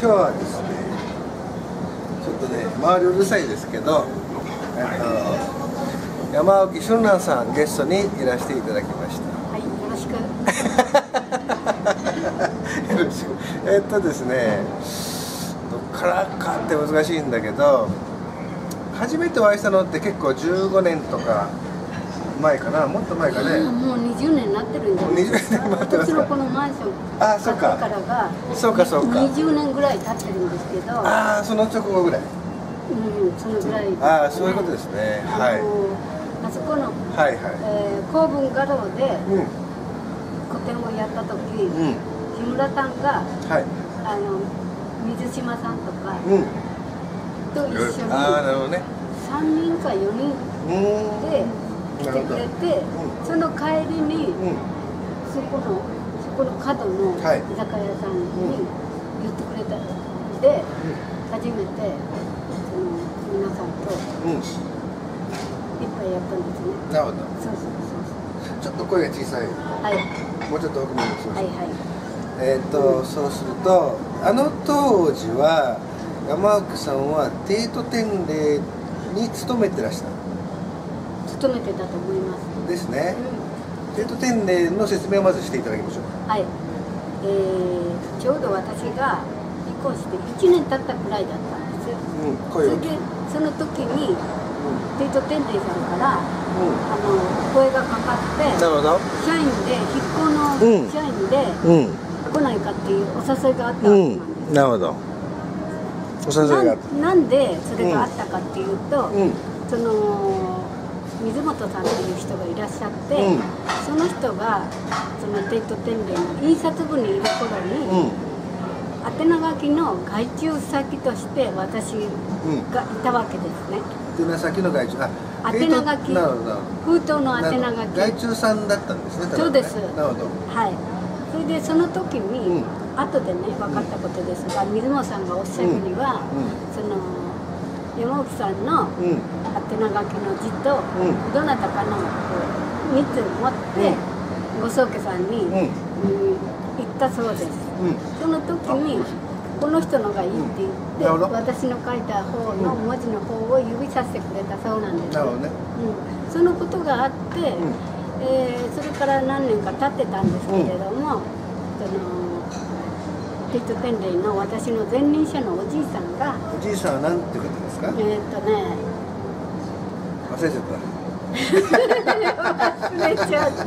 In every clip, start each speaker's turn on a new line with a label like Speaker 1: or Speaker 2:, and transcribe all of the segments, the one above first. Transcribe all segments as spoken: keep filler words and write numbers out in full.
Speaker 1: 今日はですね、ちょっとね、周りうるさいですけど、えっと、山沖俊蘭さんゲストにいらしていただきました。
Speaker 2: はい、よろしく。
Speaker 1: よろしく。えっとですね、どっからかって難しいんだけど、初めてお会いしたのって結構じゅうごねんとか前かな、もっと前かね。
Speaker 2: もうにじゅうねんになってるんじゃないですか。
Speaker 1: にじゅうねん待ってますか。
Speaker 2: 私のこのマンション
Speaker 1: あ、そうか。
Speaker 2: からが
Speaker 1: そうかそうか。
Speaker 2: にじゅうねんぐらい経ってるんですけど。
Speaker 1: ああ、その直後ぐらい。
Speaker 2: うん、そのぐらい、ね。
Speaker 1: ああ、そういうことですね。はい。
Speaker 2: あそこの、
Speaker 1: はいはい。
Speaker 2: えー、公文画廊で、
Speaker 1: うん、
Speaker 2: 個展をやった時、
Speaker 1: うん、
Speaker 2: 木村さんが、
Speaker 1: はい、
Speaker 2: あの水島さんとか、
Speaker 1: うん、
Speaker 2: と一緒に、
Speaker 1: ああ、なるほどね。
Speaker 2: さんにんかよにんで来てくれて、うん、その帰りに、うん、そこのそこの角の居酒屋さんに言ってくれたので、うん、初めてその皆さんと、うん、いっぱいやったんですね。
Speaker 1: なるほど。
Speaker 2: そうそうそうそう。
Speaker 1: ちょっと声が小さい。
Speaker 2: はい。
Speaker 1: もうちょっと奥にしましょう。
Speaker 2: はいはい。
Speaker 1: えっと、うん、そうするとあの当時は山奥さんは帝都天霊に勤めてらした。
Speaker 2: 勤めてたと思います。
Speaker 1: ですね。帝都天霊の説明をまずしていただきましょう。
Speaker 2: はい。えー、ちょうど私が離婚していちねん経ったくらいだったんです。うん、それでその時に帝都天霊さんから、うん、あの声がかかって、
Speaker 1: なるほど。
Speaker 2: 社員で引っ子の社員で、うん、来ないかっていうお誘いがあったわけなんです。
Speaker 1: うん、なるほど。お誘いがあった。
Speaker 2: な、なんでそれがあったかっていうと、うん、その水本さんという人がいらっしゃって、うん、その人がその帝都天霊の印刷部にいる頃に、うん、宛名書きの外注先として私がいたわけですね。
Speaker 1: 宛名先の外注、あ、
Speaker 2: 宛名書き、封筒の宛名書き。
Speaker 1: 外注さんだったんですね。ね、
Speaker 2: そうです。
Speaker 1: なるほど。
Speaker 2: はい。それでその時に、うん、後でね分かったことですが、水本さんがおっしゃるには、うんうん、その山奥さんの宛名書きの字と、うん、どなたかのみっつ持って、うん、ご宗家さんに、うんうん、行ったそうです。うん、その時にこの人のがいいって言って、うん、私の書いた方の文字の方を指さしてくれたそうなんです。なるほどね。うん、そのことがあって、うん、えー、それから何年か経ってたんですけれども、うん、その帝都天霊の私の前任者のおじいさんが、
Speaker 1: おじいさんは何ていう方ですか？
Speaker 2: えーっとね
Speaker 1: 忘れちゃった。
Speaker 2: 忘れちゃった。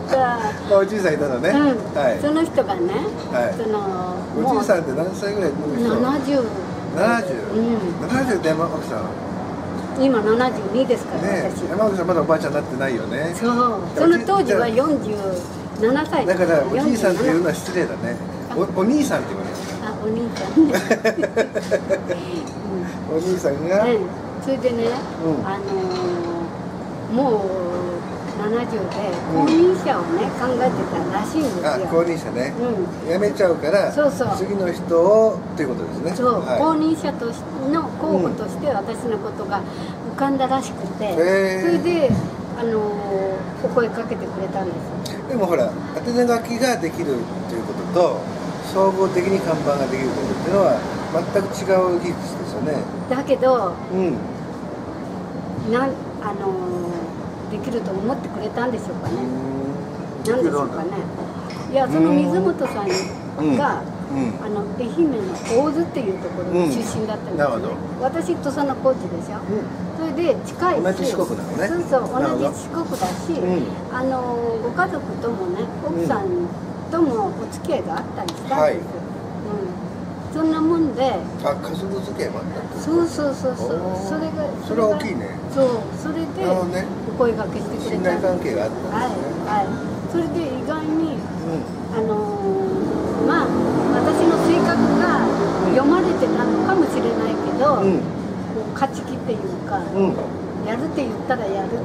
Speaker 1: おじいさんいたのね。うん、はい。
Speaker 2: その人がね、はい、その
Speaker 1: おじいさんって何歳ぐらいの人？
Speaker 2: ななじゅう。
Speaker 1: ななじゅう。うん。ななじゅうで山奥さん。
Speaker 2: 今ななじゅうにですから、
Speaker 1: ね、私。山奥さんまだおばあちゃんになってないよね。
Speaker 2: そう。その当時はよんじゅうななさい。
Speaker 1: だからおじいさんっていうのは失礼だね。お, お兄さんって言われる。
Speaker 2: あ、お兄さんね。
Speaker 1: お兄さんが、
Speaker 2: うん、それでね、うん、あのー、もうななじゅうで後任者をね、うん、考えてたらしいんですよ。
Speaker 1: あ、後任者ね、うん、辞めちゃうからそうそう次の人をっていうことですね。
Speaker 2: そう、はい、後任者としの候補として私のことが浮かんだらしくて、うん、それで、あのー、お声かけてくれたんです。
Speaker 1: でもほら宛名書きができるということと総合的に看板ができることっていうのは全く違う技術ですよね。
Speaker 2: だけど、うん、なんあのー、できると思ってくれたんでしょうかね。なんでしょうかね。いや、その水本さんが、うん、あの愛媛の大津っていうところの出身だったんですよね。うん、私とその高知でしょ。うん、それで近いし、
Speaker 1: 同じ四国なのね。
Speaker 2: そうそう、同じ四国だし、うん、あのご家族ともね、奥さんともお付き合いがあったりしたんです。はい、うん、そんなもんで。
Speaker 1: あ、家族付き合いもあった。
Speaker 2: そうそうそうそう。それが
Speaker 1: それは大きいね。
Speaker 2: そう、それでお声掛けしてくれた。
Speaker 1: 信頼関係があったんですね。
Speaker 2: はいはい。それで意外に、うん、あのー、まあ私の性格が読まれてたのかもしれないけど、うん、勝ち気っていうか、うん、やるって言ったらやるっていう。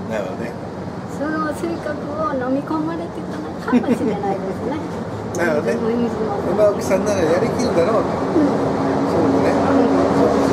Speaker 1: なるほどね。
Speaker 2: その性格を飲み込まれてたのかもしれないですね。
Speaker 1: なるほどね。山沖さんならやりきるだろうと。うん、そうね。うん、そうそう。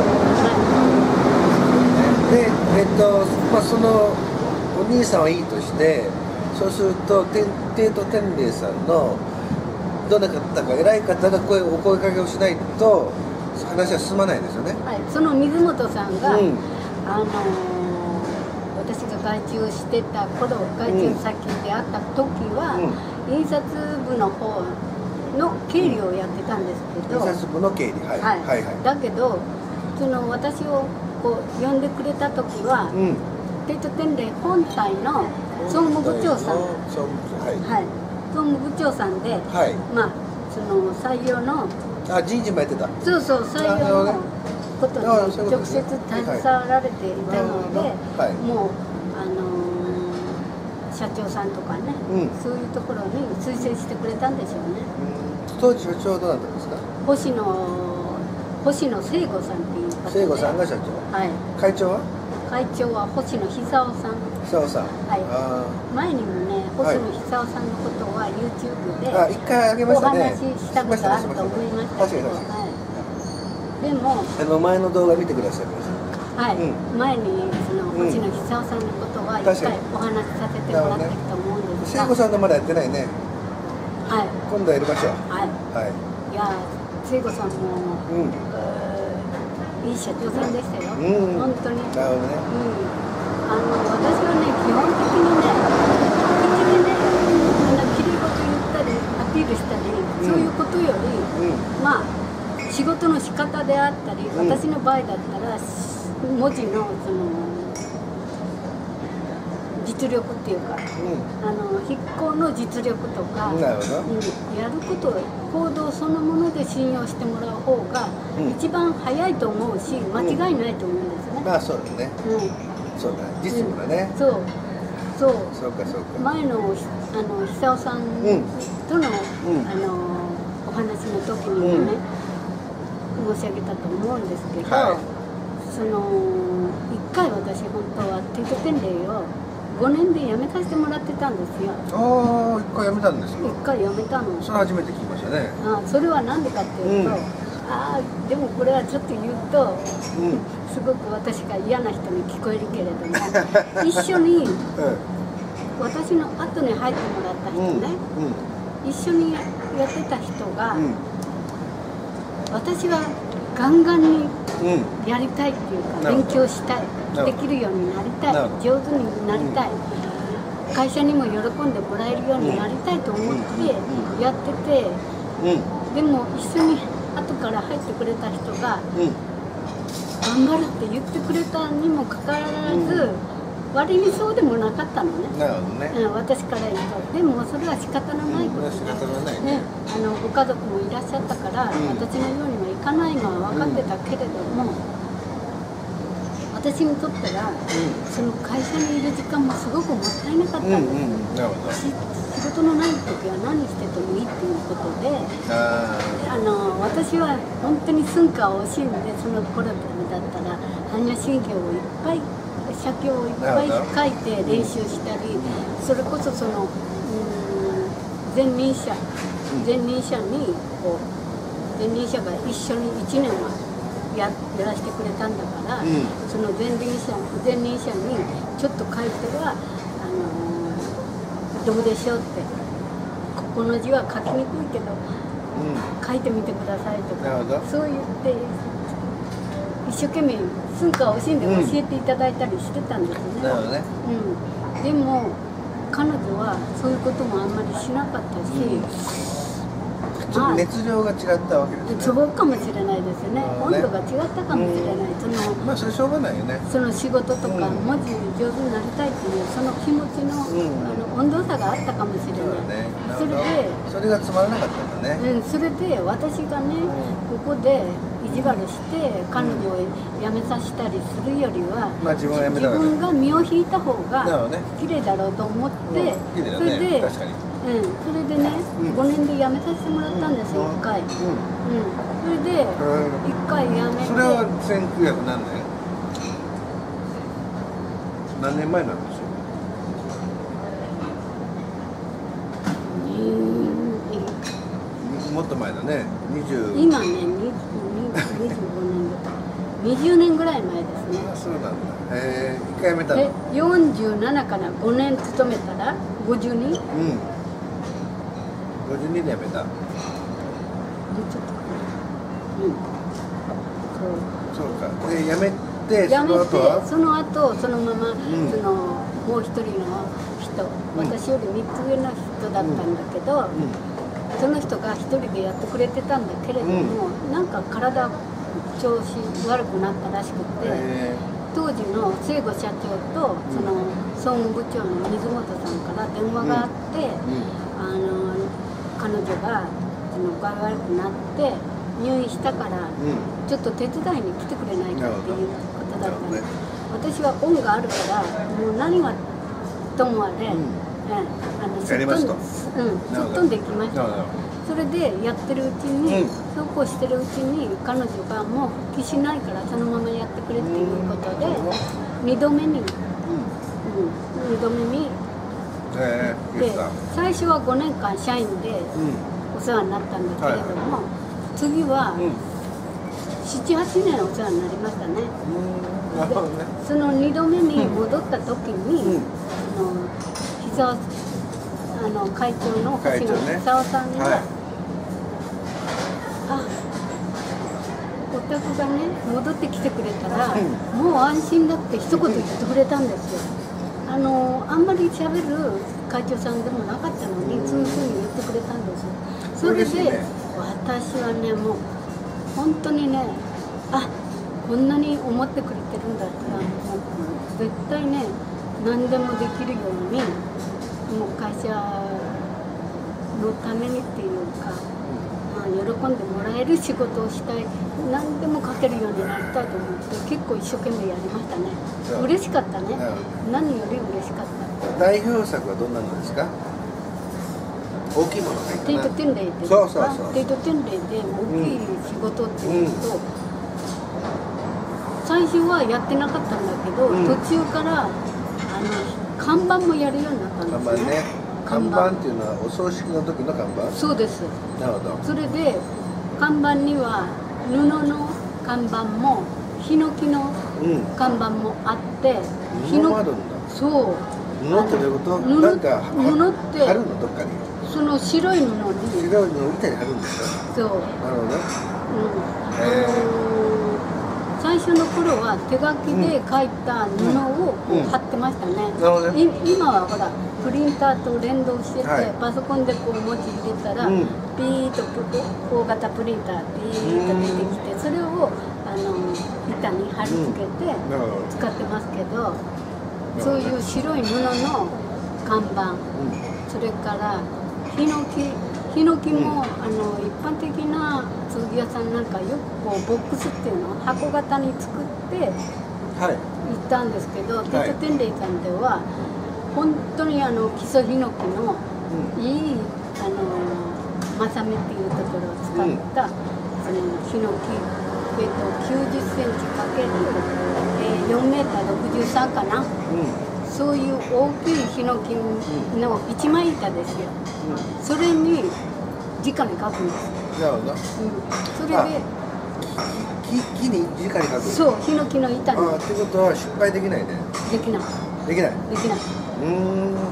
Speaker 1: で、えっと、まあそのお兄さんはいいとして、そうすると帝都天霊さんのどなたか偉い方が声お声かけをしないと話は進まないですよね。
Speaker 2: はい、その水本さんが、
Speaker 1: うん、
Speaker 2: あのー、私が外注してた頃、外注先で会った時は、うん、印刷部の方の経理をやってたんですけど、
Speaker 1: 印刷部の経理、はい、
Speaker 2: はい
Speaker 1: はいはい。
Speaker 2: だけどその私をこう呼んでくれた時は、うん、帝都天霊本体の総務部長さん、
Speaker 1: 総務部長、はい、
Speaker 2: はい、総務部長さんで、はい、まあその採用の
Speaker 1: あ人事もやってた。
Speaker 2: そうそう採用のことに直接携わられていたので、はい、もうあのー、社長さんとかね、うん、そういうところに推薦してくれたんでしょうね。
Speaker 1: うん、当時社長はどうだったんですか？
Speaker 2: 星野星野聖子さんっていう方で。
Speaker 1: 聖子さんが社長。はい。会長は？会長は星野久夫さん。久夫さん。
Speaker 2: はい。あ前にもね、星野久夫さんのことは YouTube で、
Speaker 1: あ、一回あげましたね。
Speaker 2: お話ししたことあると思いましたけど、はい。でも
Speaker 1: あの前の動画見てください。
Speaker 2: はい。うん、前にその星野久夫さんのことは一回お話しさせてもらったと思うんですが、
Speaker 1: 聖子さんのまだやってないね。はい。今度やりましょう。はい。はい。
Speaker 2: いや、聖子さんも、うん、いい社長さんでしたよ。うん、本当に。なるほどね。うん。あの私はね、基本的にね、口でね、あのきれい事言ったり、アピールしたり、うん、そういうことより、うん、まあ、仕事の仕方であったり、うん、私の場合だったら、文字のその実力っていうか、うん、あの筆行の実力とか、なるほど、うん、やること、行動そのもので信用してもらう方が、一番早いと思うし、間違いないと思うんですね。
Speaker 1: まあ、そうですね。うんそうだ、実務だね、
Speaker 2: うん、そうそう
Speaker 1: そうかそうか
Speaker 2: 前のあの久夫さんとの、うん、あのお話の時にもね、うん、申し上げたと思うんですけど、はい、そのいっかい私本当は帝都天霊をごねんで辞めさせてもらってたんですよ。
Speaker 1: ああ、いっかい辞めたんですよ。
Speaker 2: いっかい辞めたの。
Speaker 1: それ初めて聞きましたね。
Speaker 2: あそれはなんでかっていうと、うん、ああでもこれはちょっと言うと、うんすごく私が嫌な人に聞こえるけれども一緒に、うん、私の後に入ってもらった人ね、うんうん、一緒にやってた人が、うん、私はガンガンにやりたいっていうか、勉強したい、できるようになりたい、上手になりたい、会社にも喜んでもらえるようになりたいと思ってやってて、でも一緒に後から入ってくれた人が、頑張るって言ってくれたにもかかわらず、うん、割にそうでもなかったのね。なるほどね、うん、私から言うと。でもそれは仕方のないことで、仕方のないね、あのご家族もいらっしゃったから、うん、私のようにはいかないのは分かってたけれども、うん、私にとったら、うん、その会社にいる時間もすごくもったいなかったんです、うんうん、なるほど。仕事のない時は何しててもいいっていうことで、ああの私は本当に寸暇を惜しんで、その頃だったら般若心経をいっぱい写経をいっぱい書いて練習したり、それこそその前任者前任者にこう前任者が一緒にいちねんはややらせてくれたんだから、うん、その前任者前任者にちょっと書いてはあのどうでしょうって、ここの字は書きにくいけど、うん、書いてみてくださいとか、そう言って一生懸命寸暇を惜しんで教えていただいたりしてたんですね。なるほどね。うん、でも彼女はそういうこともあんまりしなかったし、うん、
Speaker 1: ちょっと熱量が違ったわけですね。
Speaker 2: そうかもしれないですよね。温度が違ったかもしれない。その
Speaker 1: まあそれしょうがないよね。
Speaker 2: その仕事とか文字上手になりたいっていうその気持ちの、うん、あの温度差があったかもしれない。ね、それで
Speaker 1: それがつまらなかったんだね。
Speaker 2: うん、それで私がね、うん、ここで意地悪して彼女を辞めさせたりするよりは、まあ、自分が辞めたらね、自分が身を引いた方が綺麗だろうと思って、うん、それで。確かにうん、それでね、うん、ごねんで辞めさせてもらったんですよ、いっかい、うんうん、それでいっかい辞めて、
Speaker 1: それはせんきゅうひゃく何年何年前なんですよ。もっと前だね。にじゅう
Speaker 2: 今ね、にじゅうごねんだからにじゅうねんぐらい前ですね。
Speaker 1: あ、そうなんだ。へえ、いっかい辞めたの。
Speaker 2: でよんじゅうななからごねん勤めたらごじゅうに、うん
Speaker 1: ごじゅうにで辞めた。
Speaker 2: もうちょっとかな。うん。
Speaker 1: そうか。で辞めて
Speaker 2: 辞めて
Speaker 1: その後は
Speaker 2: その後そのまま、
Speaker 1: ん、
Speaker 2: そのもう一人の人、私よりみっつ上の人だったんだけど、
Speaker 1: うんうん、
Speaker 2: その人が一人でやってくれてたんだけれども、うん、なんか体調子悪くなったらしくて、当時の聖吾社長とその総務部長の水本さんから電話があって、うんうん、あの彼女がその具合悪くなって入院したから、うん、ちょっと手伝いに来てくれないかっていうことだったんです。私は恩があるからもう何はともあれ、うん、えあのすっ飛んで、うん、すっ飛んでいきました。それでやってるうちに、うん、そうこうしてるうちに彼女がもう復帰しないからそのままやってくれっていうことで、うん、にどめに、うんうん、にどめに、えー、で最初はごねんかん社員でお世話になったんだけれども、はい、次は、うん、ななはちねんお世話になりましたね。うん、でそのにどめに戻った時に、うん、その膝あの会長の星野久夫さんが、はい、あお宅がね戻ってきてくれたら、うん、もう安心だって一言言ってくれたんですよ。あのあんまり喋る会長さんでもなかったのに、そういうふうに言ってくれたんですよ。それで、ね、私はねもう本当にね、あこんなに思ってくれてるんだったら、もう絶対ね何でもできるように。もう会社のためにっていうか、まあ、喜んでもらえる仕事をしたい、何でも書けるようになりたいと思って結構一生懸命やりましたね。嬉しかったね、うん、何より嬉しかった。
Speaker 1: 代表作はどんなのですか？大きいものがいいかな。
Speaker 2: テイトテンレイで
Speaker 1: そうそうそう
Speaker 2: テイトテンレイで大きい仕事っていうと、うん、最初はやってなかったんだけど、うん、途中からあの看板もやるようになったんですね。
Speaker 1: 看板っていうのはお葬式の時の看板？
Speaker 2: そうです。
Speaker 1: なるほど。
Speaker 2: それで看板には布の看板もヒノキの看板もあって、
Speaker 1: うん、布もあるんだ。
Speaker 2: そう。
Speaker 1: 布ってどういうこと？
Speaker 2: 布
Speaker 1: なんか
Speaker 2: 布って
Speaker 1: 貼るのどっかに？
Speaker 2: その白い布に。
Speaker 1: 白い布みたいに貼るんですか？
Speaker 2: そう。
Speaker 1: なるほど。
Speaker 2: うん。最初の頃は手書きで書いた布をこう貼ってましたね。うんうん、今はほらプリンターと連動してて、はい、パソコンでこう文字入れたら、うん、ピーッと大型プリンターピーッと出てきて、それをあの板に貼り付けて使ってますけど、うん、そういう白い布の看板、うん、それからヒノキヒノキも、うん、あの一般的な葬儀屋さんなんかよくこうボックスっていうのを箱型に作って行ったんですけど、はい、テイトテンレイさんでは本当にあの基礎ヒノキのいい、うん、あのマサメっていうところを使った、うん、そのヒノキ、えっと、きゅうじゅっセンチかける、えー、よんメーターろくじゅうさんかな、うん、そういう大きいヒノキの一枚板ですよ。それに直に書くんです。
Speaker 1: なるほど。うん、
Speaker 2: それで
Speaker 1: 木木に直に書く。
Speaker 2: そう、ヒノキの板に。
Speaker 1: ああ、ってことは失敗できないね。
Speaker 2: できない。
Speaker 1: できない。
Speaker 2: できない。
Speaker 1: うん、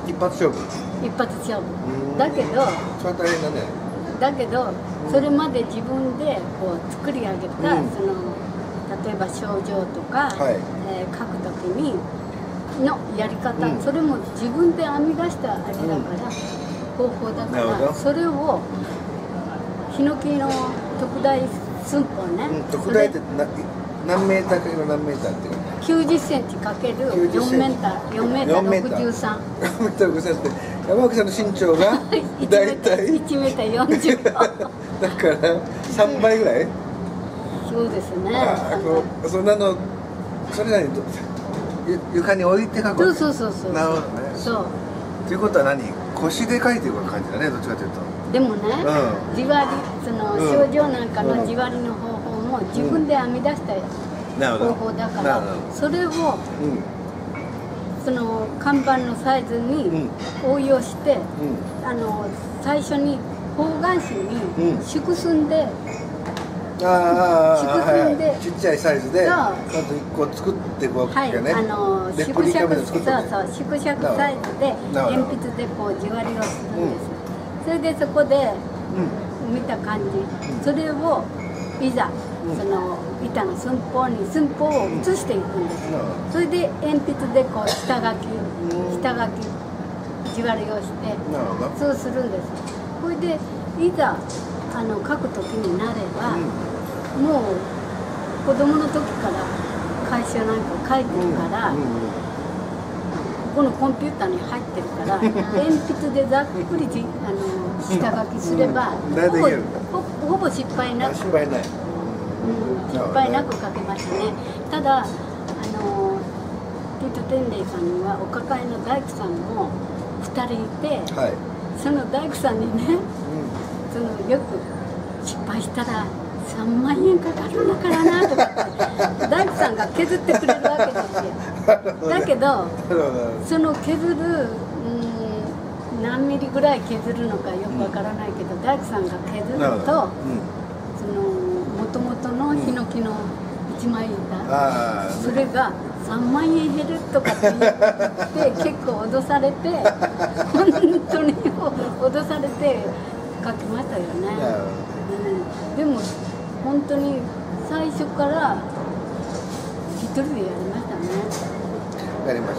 Speaker 1: 一発勝負。
Speaker 2: 一発勝負。だけど。
Speaker 1: それは大変だね。
Speaker 2: だけど、それまで自分でこう作り上げた、うん、その例えば症状とか、はい、えー、書くときにのやり方、うん、それも自分で編み出したあれだから。うん、方法だからそれをヒノキの特大寸法ね、うん、
Speaker 1: 特大って何メーターかける何メーターっていうか
Speaker 2: きゅうじゅっセンチかけるよんメーターよんメーターろくじゅうさん
Speaker 1: よんメーターろくじゅうさんって山脇さんの身長が大体
Speaker 2: いちメーターよんじゅう
Speaker 1: だからさんばいぐらい、
Speaker 2: そうですね。
Speaker 1: ああ、そんなのそれなりに床に置いて書く。
Speaker 2: そうそうそうそう。
Speaker 1: なるほどね。
Speaker 2: そう
Speaker 1: ということは何、腰で書いてる感じだね、どっちかというと。
Speaker 2: でもね、うん、地割り、その症状なんかの地割りの方法も自分で編み出した方法だから、うん、それを、うん、その看板のサイズに応用して、うん、あの最初に方眼紙に縮寸で、
Speaker 1: ああ、縮寸で、はい、ちっちゃいサイズでちゃんといっこ作っていくわけね。
Speaker 2: はい、あの縮尺、そうそう縮尺サイズで鉛筆でこう地割りをするんです。うん、それでそこで見た感じ、うん、それをいざその板の寸法に寸法を移していくんです、うん、それで鉛筆でこう下書き、うん、下書き地割りをしてそうするんです。それでいざあの書く時になれば、うん、もう子供の時から楷書なんか書いてるから、うんうんうん、このコンピューターに入ってるから鉛筆でざっくりじあの下書きすれば、うん、ほぼほ, ほぼ失敗なく
Speaker 1: 失敗ない、うん、
Speaker 2: 失敗なく書けましたね。ただあのティート・テンレイさんにはお抱えの大工さんもふたりいて、はい、その大工さんにね、うん、そのよく失敗したらさんまんえんかかるんだからなとかって大工さんが削ってくれるわけですよ。だけどその削る、うん、何ミリぐらい削るのかよくわからないけど、うん、大工さんが削ると、うん、その元々のヒノキの一枚板、うん、それがさんまんえん減るとかって言って結構脅されて本当に脅されて書きましたよね、うん、でも本当に最初から一人でやりましたね。
Speaker 1: やりました。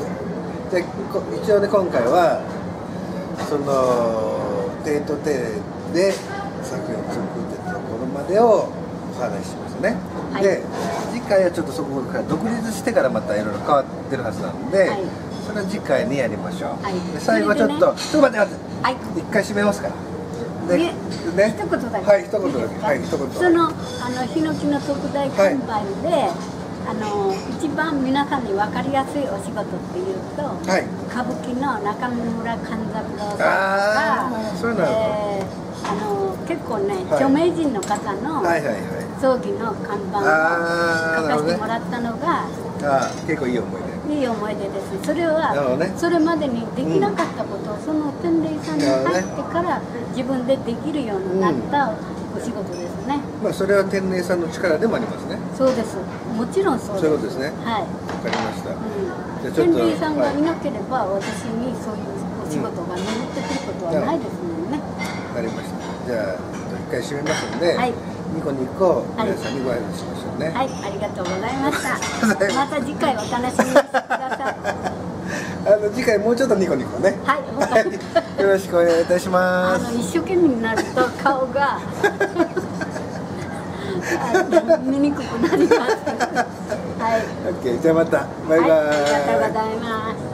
Speaker 1: で一応ね今回はそのテートテーで作品を作ってたところまでをお話ししますね、はい、で次回はちょっとそこから独立してからまたいろいろ変わってるはずなので、はい、それは次回にやりましょう、はい、で最後はちょっと、ね、ちょっと待って待って、はい、一回締めますから
Speaker 2: でね、一言だけ、
Speaker 1: はい、一言だけ、はい、一言。
Speaker 2: そのあのヒノキの特大看板で、はい、あの一番皆さんに分かりやすいお仕事っていうと、はい、歌舞伎の中村勘三郎さんとか、
Speaker 1: そういうの、
Speaker 2: えー、あの結構ね、はい、著名人の方の葬儀の看板を書かせてもらったのが、
Speaker 1: あー、結構いい思い出。
Speaker 2: いい思い出です。それは、ね、それまでにできなかったことを、うん、その天霊さんに入ってから自分でできるようになったお仕事ですね、
Speaker 1: うん、まあそれは天霊さんの力でもありますね。
Speaker 2: そうです。もちろんそうです。
Speaker 1: そういうことですね。
Speaker 2: はい。
Speaker 1: わかりました。
Speaker 2: うん、天霊さんがいなければ、はい、私にそういうお仕事が巡ってくることはないですもんね。
Speaker 1: わかりました。じゃあ一回締めますので、はい、ニコニコ皆さんにご挨拶しましょうね。
Speaker 2: はい、ありがとうございました。また次回お楽しみにしてください。
Speaker 1: あの次回もうちょっとニコニコね。
Speaker 2: はい。
Speaker 1: よろしくお願いいたします。
Speaker 2: あの一生懸命になると顔が見にくくなります。はい。
Speaker 1: オッケー、じゃあまたバイバイ。
Speaker 2: はい、ありがとうございます。